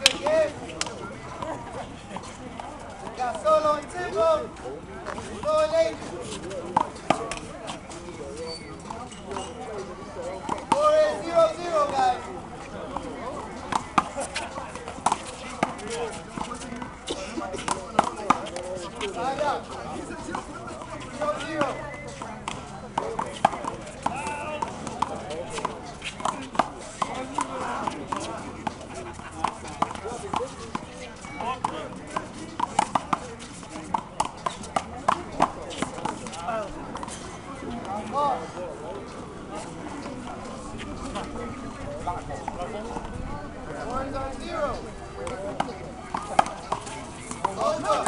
Got solo and tempo. Slow and lazy. 4-0-0, guys. Side up. 0-0. One's on 0. Over.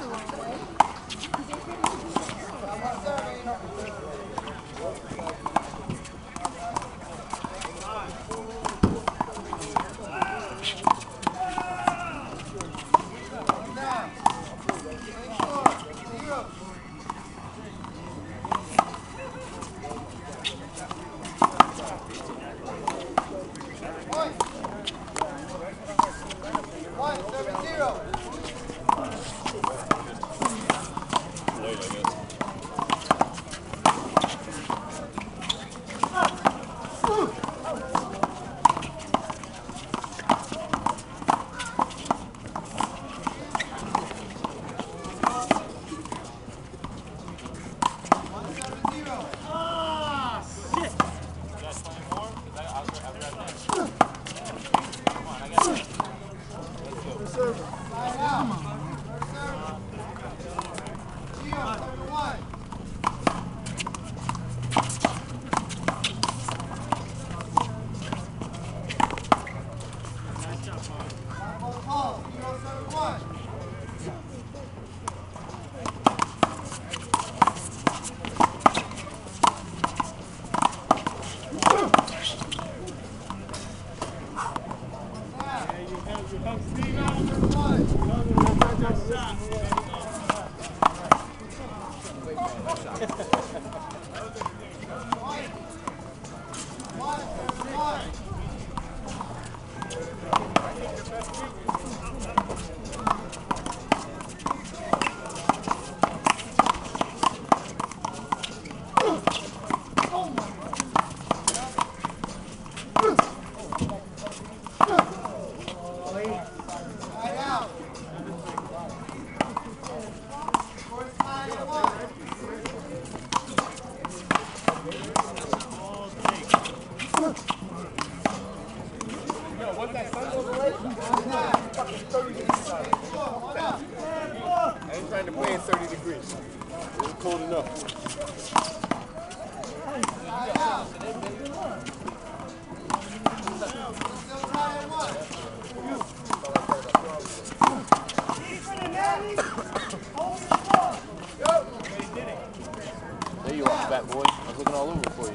There you are, fat boy. I was looking all over for you.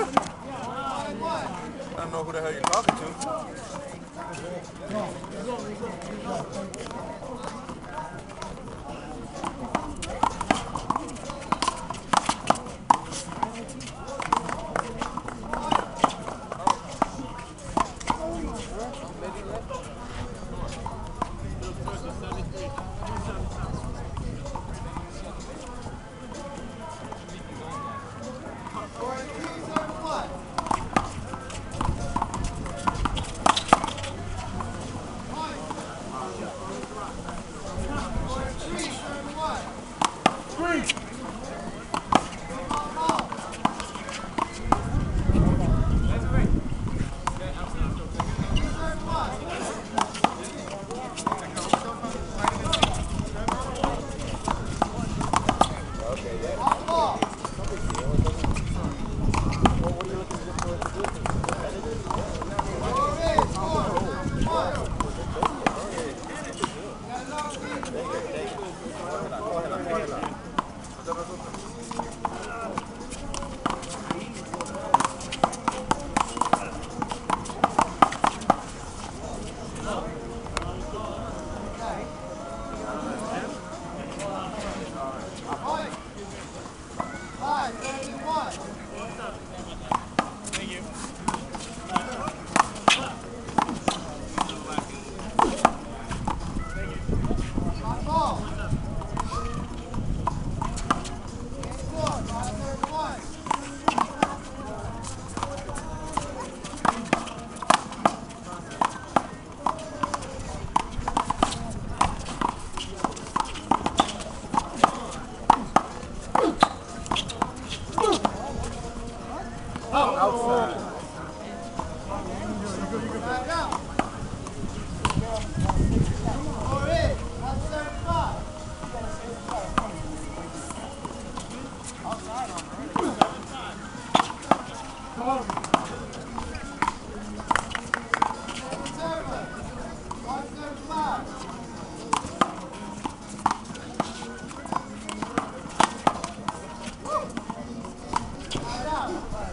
I don't know who the hell you're talking to. Outside. Back out. Or in. 175. Outside on her. 175. Right out.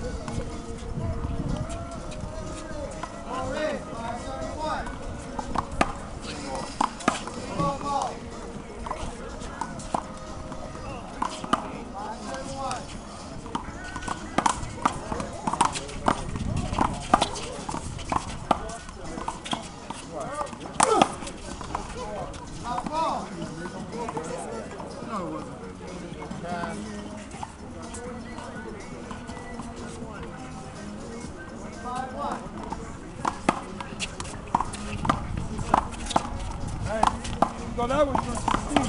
Or in. 571. Ball, ball. 571. Top ball. No, it wasn't. 5-1. So that was for Steve.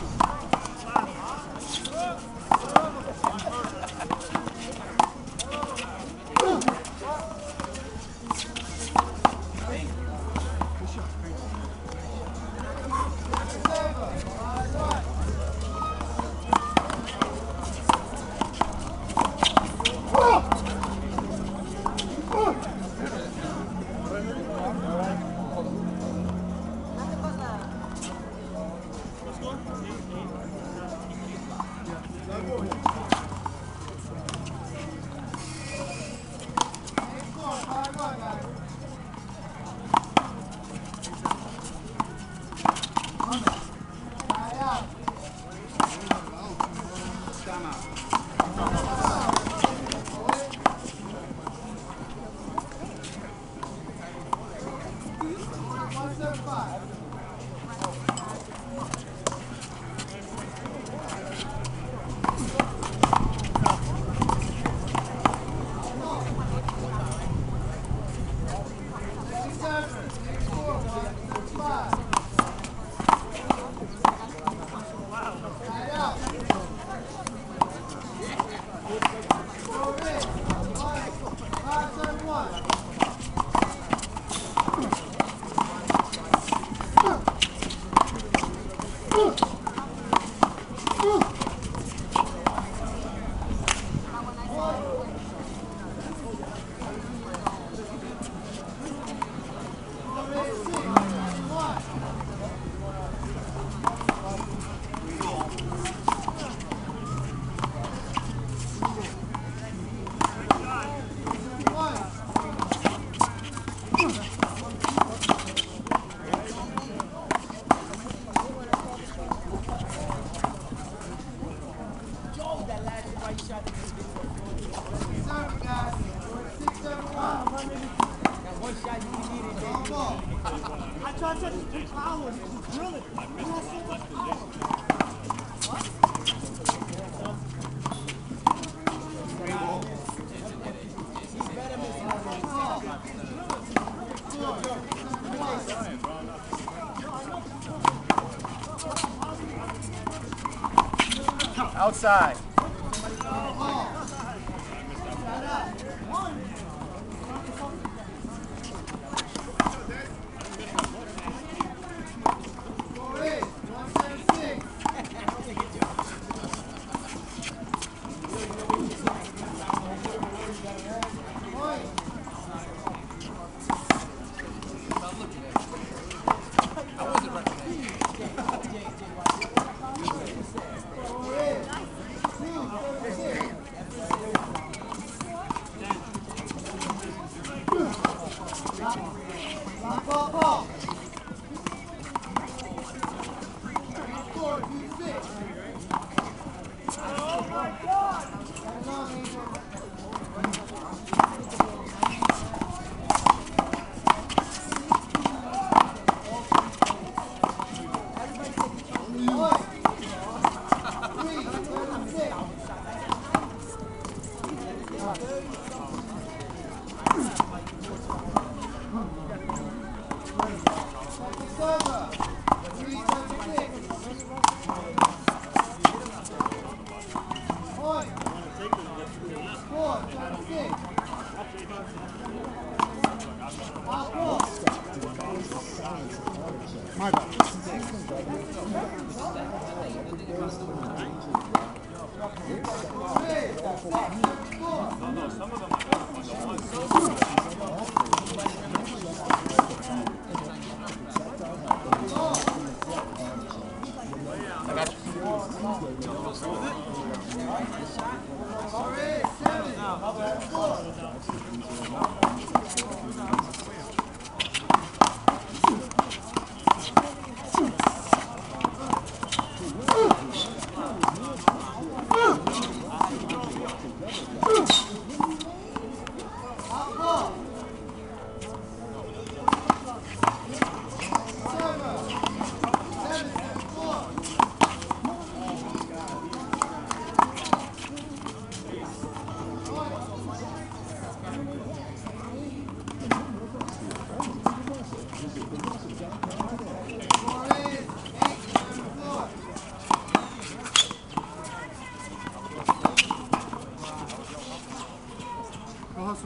Outside.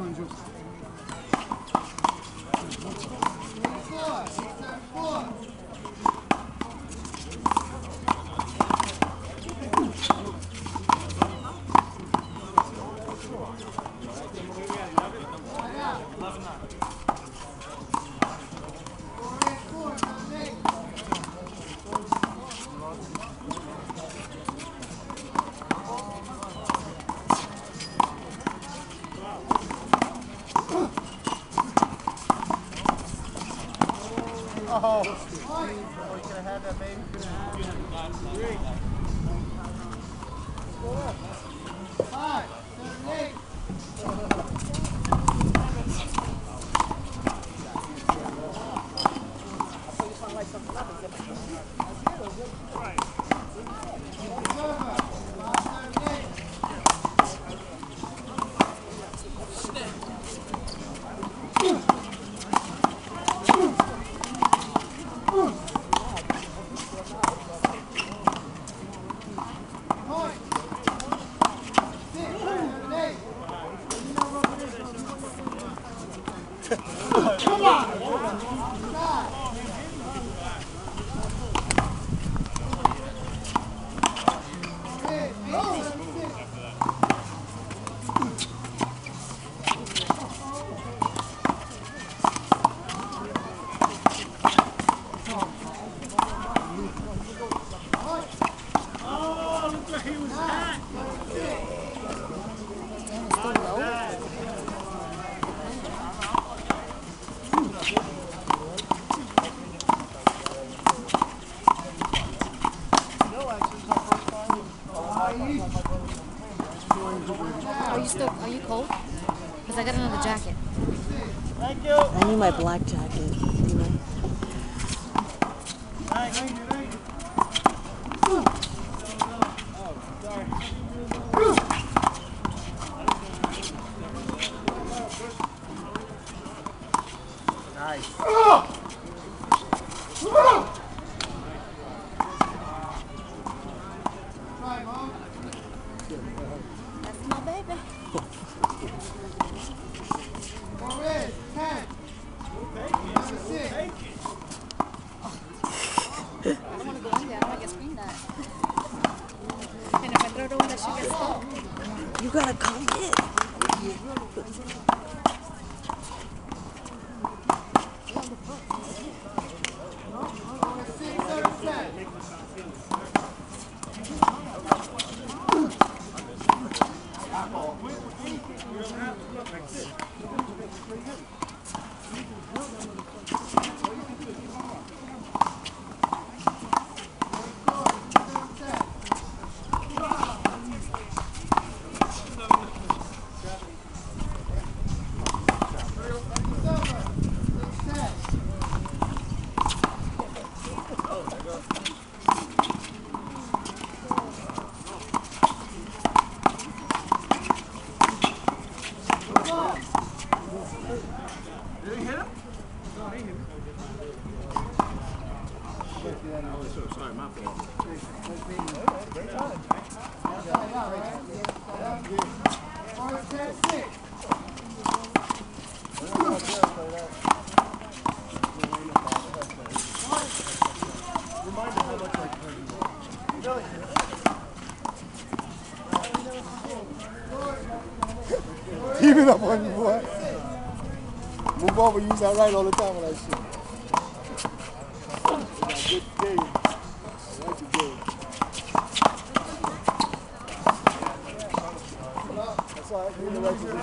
Oh, we could have had that maybe. Five, 7, 8. Are you cold? Because I got another jacket. Thank you. I need my black jacket. Anyway. Nice. That's my baby. 10. Number 6. I don't want to go in there. I might get screamed at. And if I throw it over, that shit gets stuck. You gotta come in. Sorry, my fault. Keep it up on you, boy. Move over, use that right all the time with that shit. Good game. I like the game. That's all right. You're in the right position.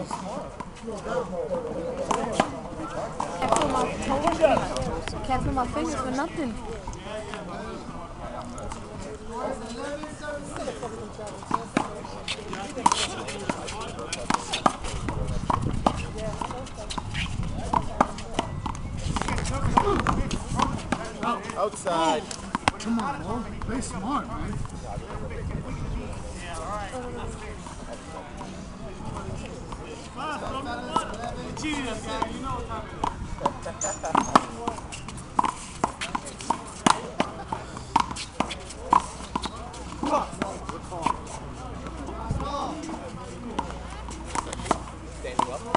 Can't feel my fingers for nothing. Outside. Come on, bro. Play smart, man. Standing up.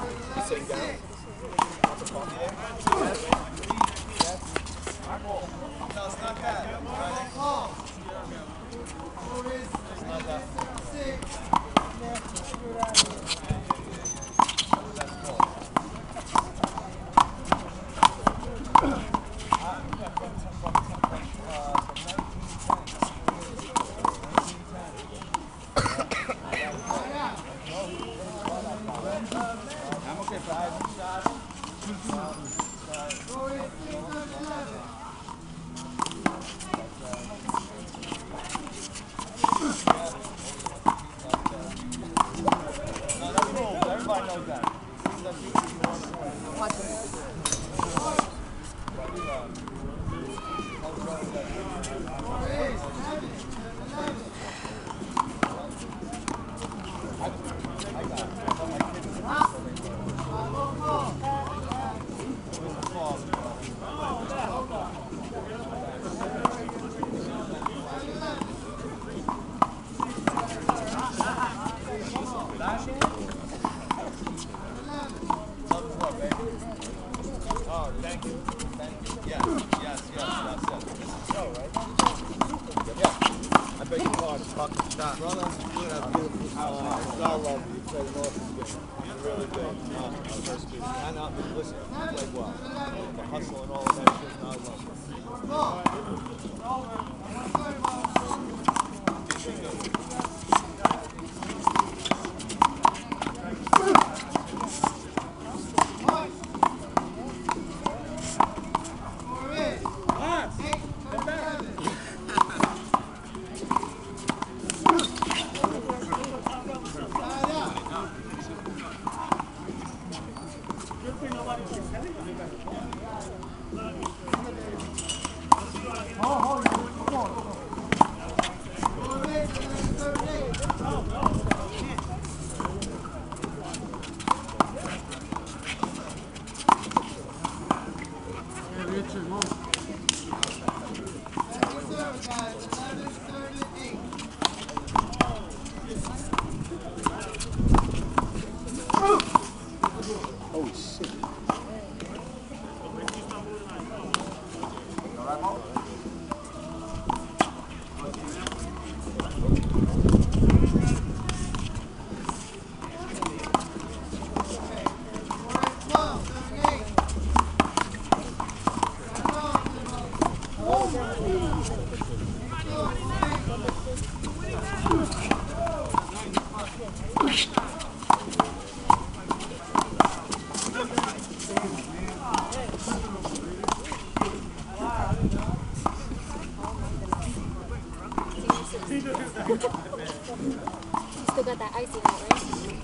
Still got that icy hot, right?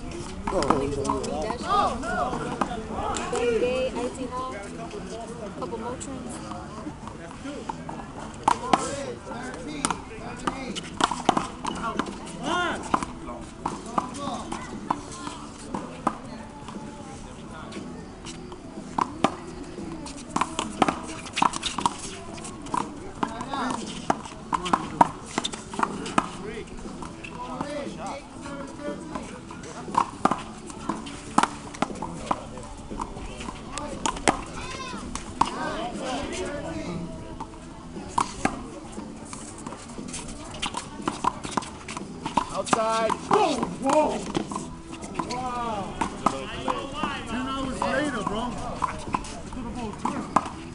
Niggas gonna need that shit. Bang Gay, icy hot, couple Motrins. Outside. Whoa! Whoa! Wow! 10 hours later, bro. Could have both turned.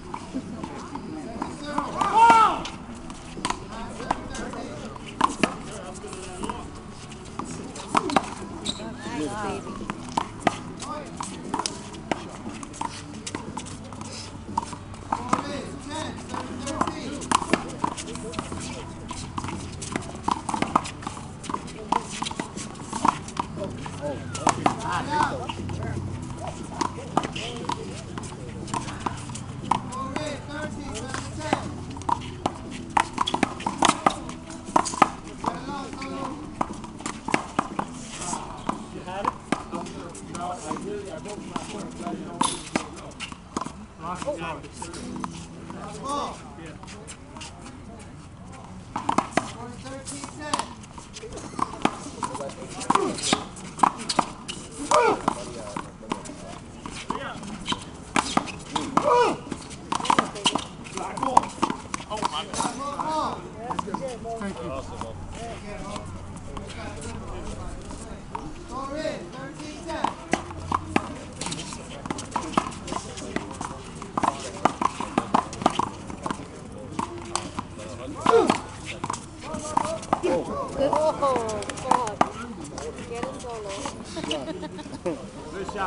Wow! Nice, baby.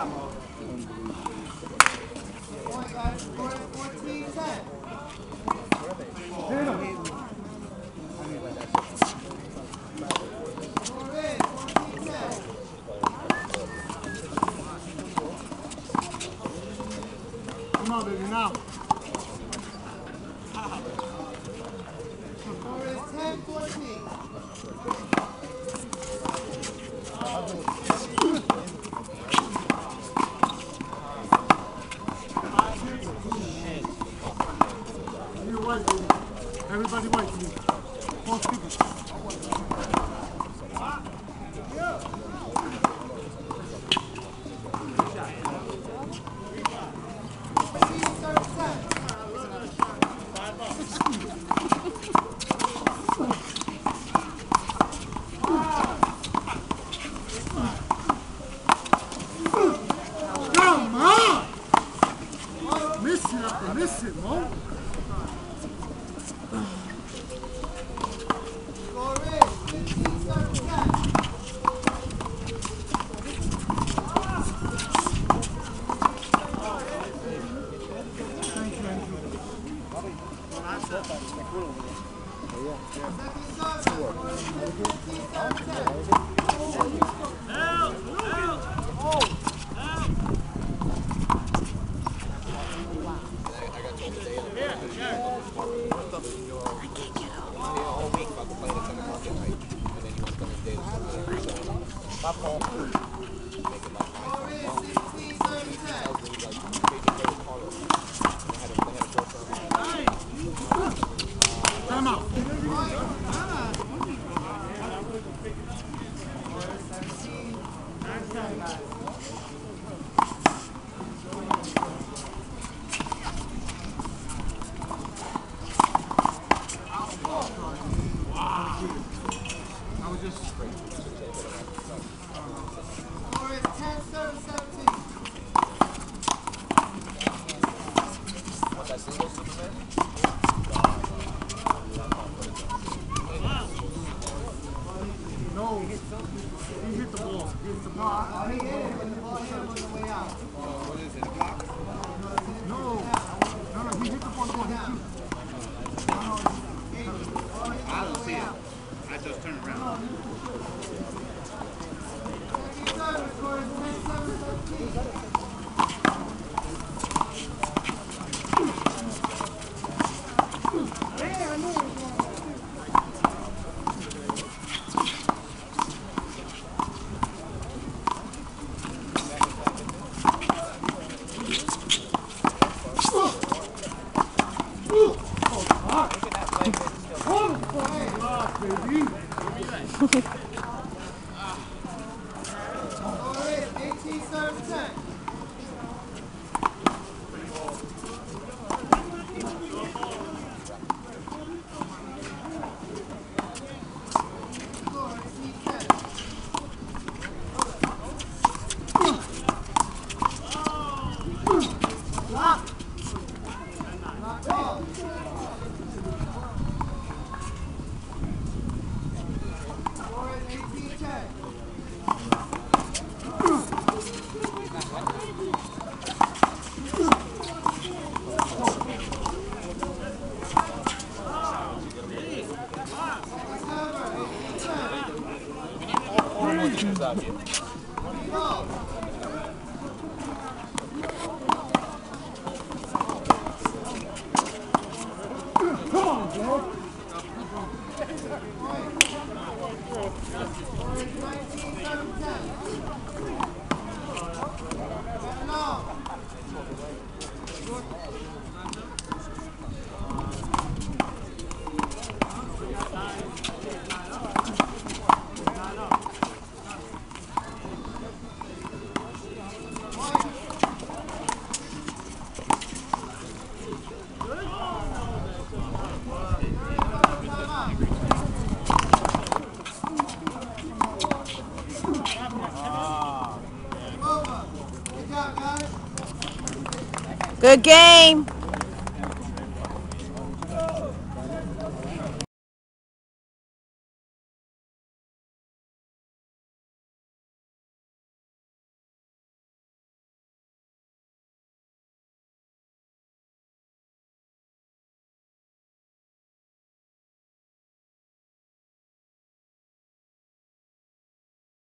Come on, baby, now. Score is 10-14. You white, baby. Everybody white, please. 4 speakers. Come on! Miss it after miss it, Mo. Score is 15-10. Thank you, Andrew. Time out. I was just Score is 10-17. What's that single, Superman? no. He hit the ball. He hit the ball. He hit it, but the ball hit him on the way out. No, he hit the ball going hit you. I don't see it. I just turn around. Second score is 10-17. Score is 18-10. Score 18-10. Knocked off. Score is 18-10. Who's out here? Come on, bro. Score is 19-10. Seven off. Good game.